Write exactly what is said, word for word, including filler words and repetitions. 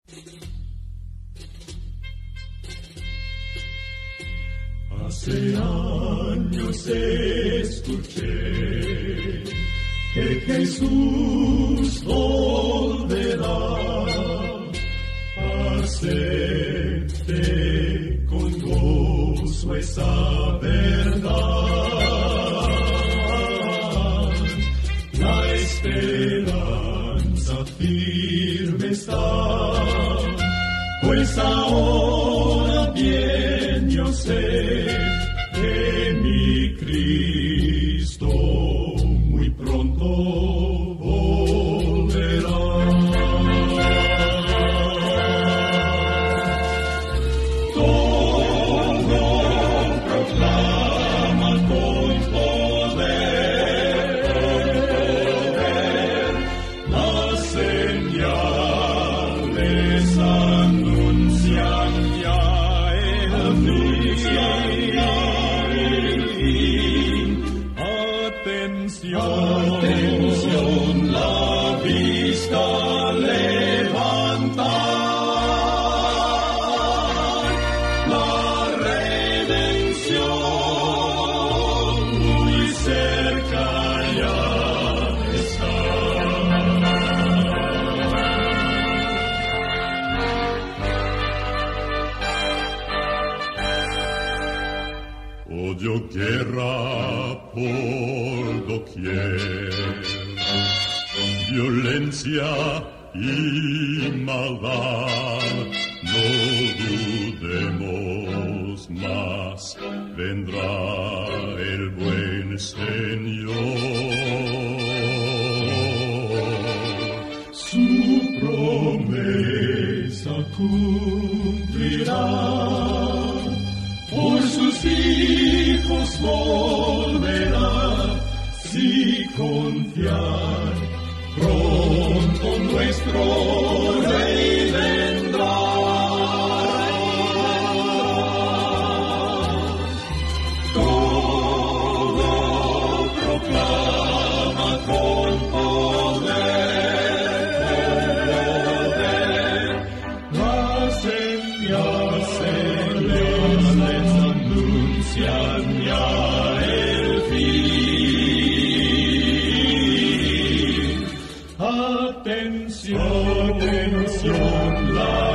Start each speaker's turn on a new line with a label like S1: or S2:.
S1: Hace años escuché que Jesús volverá. Acepté con gozo esa verdad. La esperanza firme está, pues ahora bien yo sé que mi Cristo muy pronto volverá. Todo proclama con poder, las señales anuncian ya el fin. Atención, atención, la vista levanta, la redención muy cerca ya está. Odio guerra por doquier, violencia y maldad. No dudemos más, vendrá el buen Señor. Su promesa cumplirá, por sus hijos volverá. Si confiar, pronto nuestro Rey vendrá. Todo proclama con poder, las señales anuncian ya el fin. Atención, atención, la